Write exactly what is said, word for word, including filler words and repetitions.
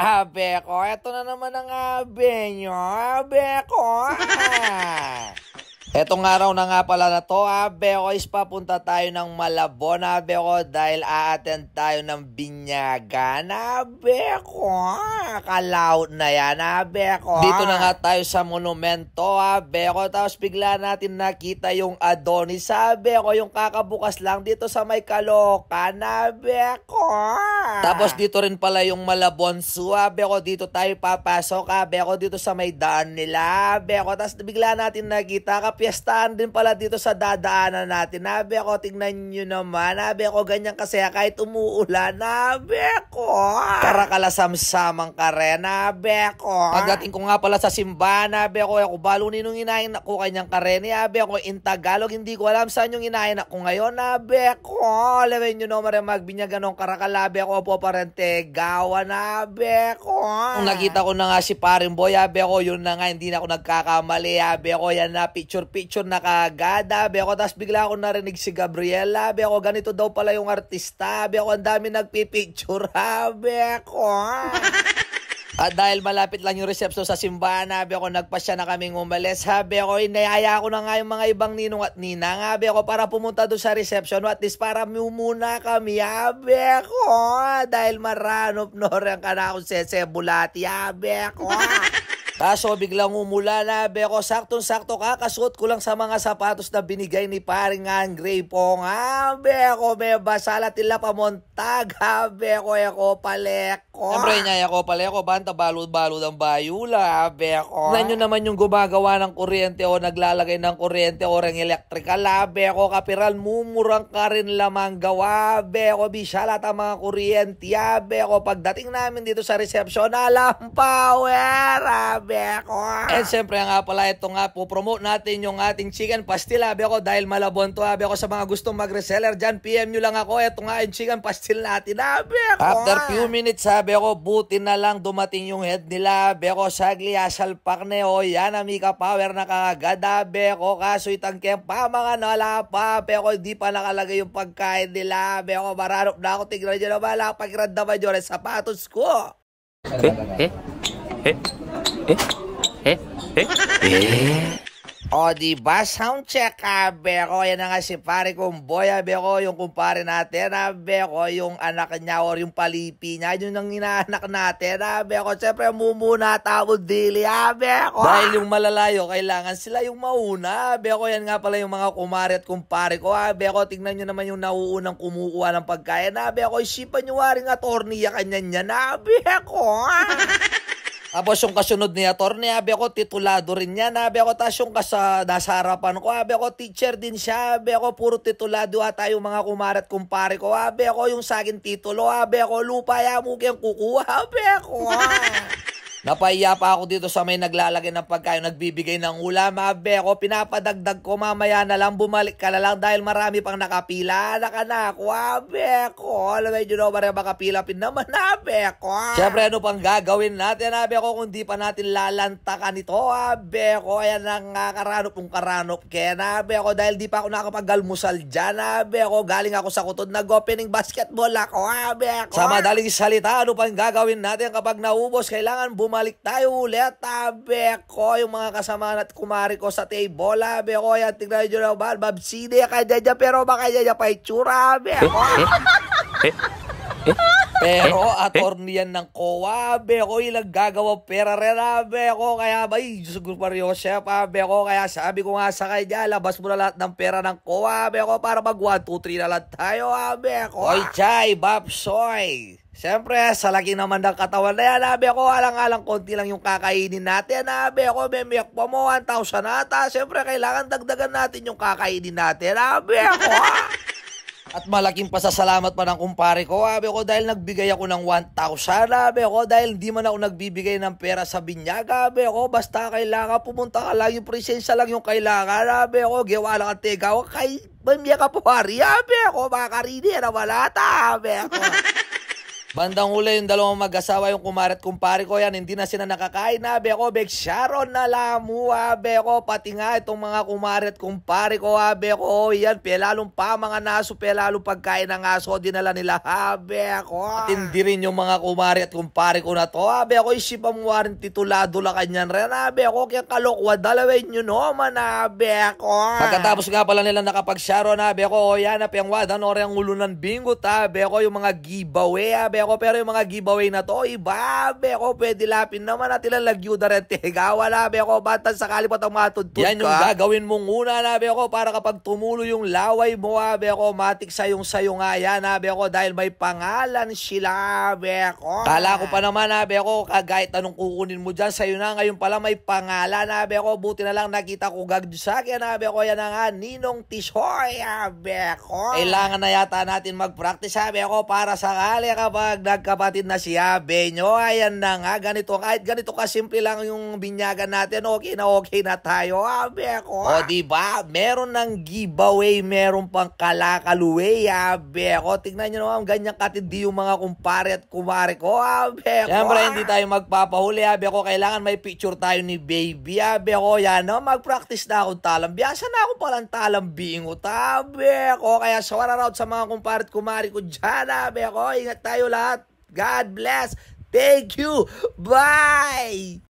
Abe ko, eto na naman ang abe nyo. Abe ko. Etong araw na nga pala na to, abe ko, is papunta tayo ng Malabon, abe ko, dahil a-attend tayo ng binyagan, abe ko. Kalaot na yan, abe ko. Dito na nga tayo sa monumento, abe ko, tapos bigla natin nakita yung Adonis, abe ko, yung kakabukas lang dito sa may Caloocan, abe ko. Tapos dito rin pala yung Malabon Zoo, abe ko, dito tayo papasok, abe ko, dito sa may daan nila, abe ko, tapos bigla natin nakita ka piestahan din pala dito sa dadaanan natin. Nabi ako, tingnan nyo naman. Nabi ako, ganyan kasi kahit umuulan. Nabi ako, karakalasamsamang kare. Nabi ako. Pagdating ko nga pala sa simbahan, nabi ako, ako balunin nung inahin ako kanyang kare. Nabi ako, in Tagalog, hindi ko alam saan yung inahin ako ngayon. Nabi ako, alam nyo naman magbinyagan ng karakalabi ako po parente. Gawa, nabi ako. Kung nakita ko na nga si paring boy, nabi ako, yun na nga, hindi na ako nagkakamali. Nabi ako, yan na, picture picture na kagad, abe ako, tapos bigla ako narinig si Gabriela, abe ako, ganito daw pala yung artista, abe ako, ang dami nagpipicture, abe ako. At dahil malapit lang yung reception sa simbahan, abe ako, nagpasya na kaming umalis, abe ako, inayaya ko na nga yung mga ibang ninong at ninang, abe ako, para pumunta doon sa reception, at least para muna kami, abe ako, dahil maranop no rin ka na akong sesebulati, abe ako. Kaso biglang umulan, abe ko, saktong-sakto kakasuot ko lang sa mga sapatos na binigay ni paring Andre Pong. Abe ko, may basala tila pamontag, abe ko, eko paleko. Siyempre niya, eko paleko, banta balud-balud ang bayula, abe ko. Tignan nyo naman yung gumagawa ng kuryente o naglalagay ng kuryente o ring electrical, abe ko, kapiral, mumurang ka rin lamang gawa, abe ko, bisyalat ang mga kuryente, abe ko, pagdating namin dito sa reception, alam power, abe. And siyempre nga pala, ito nga po, promote natin yung ating chicken pastil, abe ako, dahil Malabon to, abe ako, sa mga gustong mag-reseller dyan, P M nyo lang ako, ito nga yung chicken pastil natin, abe ako. After few minutes, abe ako, buti na lang dumating yung head nila, abe ako, sagli asal pakne, o yan, amika power na kagad, abe ako, kaso itangkeng pa, mga nala pa, abe ako, hindi pa nakalagay yung pagkain nila, abe ako, maranop na ako, tignan nyo na wala, pagrandaman nyo rin sapatos ko. Eh, eh, eh. Eh? Eh? Eh? Eh? O, diba? Sound check, abe ko. Yan na nga si pare kong boy, abe ko. Yung kumpare natin, abe ko. Yung anak niya or yung palipi niya. Yun ang inaanak natin, abe ko. Siyempre, mumuna tawag dili, abe ko. Dahil yung malalayo, kailangan sila yung mauna, abe ko. Yan nga pala yung mga kumare at kumpare ko, abe ko. Tingnan nyo naman yung nauunang kumukuha ng pagkain, abe ko. Isipan nyo waring attorney kanyan yan, abe ko. Tapos yung kasunod ni attorney, abe ako, titulado rin yan, abe ako, tapos yung kasa, nasa harapan ko, abe ako, teacher din siya, abe ako, puro titulado ata yung mga kumare at kumpare ko, abe ako, yung saging titulo, abe ako, lupa yamuki ang kukuha, abe ako. Napahiya pa ako dito sa may naglalagay ng pagkain, nagbibigay ng ulam, abe ako, pinapadagdag ko, mamaya na lang, bumalik ka na lang dahil marami pang nakapila, nakanak, abe ako, alam mo yun, marami makapila pin naman, abe ako. Siyempre, ano pang gagawin natin, abe ako, kung di pa natin lalantakan ito, abe ako, ayan ang uh, karanop ng karanop, kaya abe ako, dahil di pa ako nakapag-almusal dyan, abe ako, galing ako sa kutod, nag-opening basketball ako, abe ako. Sa madaling salita, ano pang gagawin natin kapag naubos, kailangan bumalik Bumalik tayo ulit, abe ko, yung mga kasama at kumari ko sa table, abe ko, yan, tignan nyo na ba, babside ka dyan, pero baka dyan pa itsura, abe ko. Pero attorney yan ng C O A, abe ko, ilang gagawa pera rin, abe ko, kaya ba, siguro pa rin Joseph, abe ko, kaya sabi ko nga sa kanya, labas mo na lahat ng pera ng C O A, abe ko, para mag one, two, three na lang tayo, abe ko. Oy, chay, babsoy. Siyempre, sa laki naman ng katawan na yan, abe ko, alang-alang konti lang yung kakainin natin, abe ko, may miyak pa mo, one thousand ata. Siyempre, kailangan dagdagan natin yung kakainin natin, abe ko. At malaking pasasalamat pa ng kumpare ko, abe ko, dahil nagbigay ako ng one thousand, abe ko, dahil hindi man ako nagbibigay ng pera sa binyag, abe ko, basta kailangan pumunta ka lang, yung presensya lang yung kailangan, abe ko, gawa lang ang tegaw, kay, may miyak ka po, abe ko, makarini na wala ta, abe ko. Bandang huli yung dalawang mag-asawa, yung kumare at kumpare ko yan, hindi na sila nakakain na, beko, bek, Sharon na lamu, ha, beko, pati nga itong mga kumare at kumpare ko, ha, beko, yan, pelalong pa mga naso, pelalong pagkain ng aso, dinala nila, ha, beko. At hindi rin yung mga kumare at kumpare ko na to, ha, beko, isipan mo rin titulado la kanyan rin, ha, beko, kaya kalokwa, dalawin nyo naman, ha, beko. Pagkatapos nga pala nila nakapag-Sharon, ha, beko, o yan, ha, piyangwa, danore ang ulo ng bingot, ha, beko, yung mga giveaway, ha, beko, pero yung mga giveaway na to, iba, beko, pwede lapin naman natin lang lagyuda rin, tega, wala, beko, batan sakali pa itong matudtod ka. Yan yung gagawin mong una, na, beko, para kapag tumulo yung laway mo, ha, beko, matik sayong sayo nga yan, ha, beko, dahil may pangalan sila, beko. Kala ko pa naman, ha, beko, kahit anong kukunin mo dyan, sayo na, ngayon pala may pangalan, ha, beko, buti na lang nakita ko gagdo sa akin, ha, beko, yan na nga, Ninong Tisoy, ha, beko. Kailangan na yata natin mag-practice, ha, beko, para sakali kapag nagkapatid na siya, Benyo, ayan na nga, ganito, kahit ganito kasimple lang yung binyagan natin, okay na okay na tayo, abe ko. O, diba? Meron ng giveaway, meron pang kalakaluway, abe ko. Tignan nyo naman, ganyan katindi yung mga kumpare at kumare ko, abe ko. Siyempre, hindi tayo magpapahuli, abe ko. Kailangan may picture tayo ni baby, abe ko. Yan, no? Mag-practice na akong talambiasa na ako palang talambingot, abe ko. Kaya sa wararaut sa mga kumpare at kumare ko dyan, abe ko. Ingat tayo lahat. God bless. Thank you. Bye.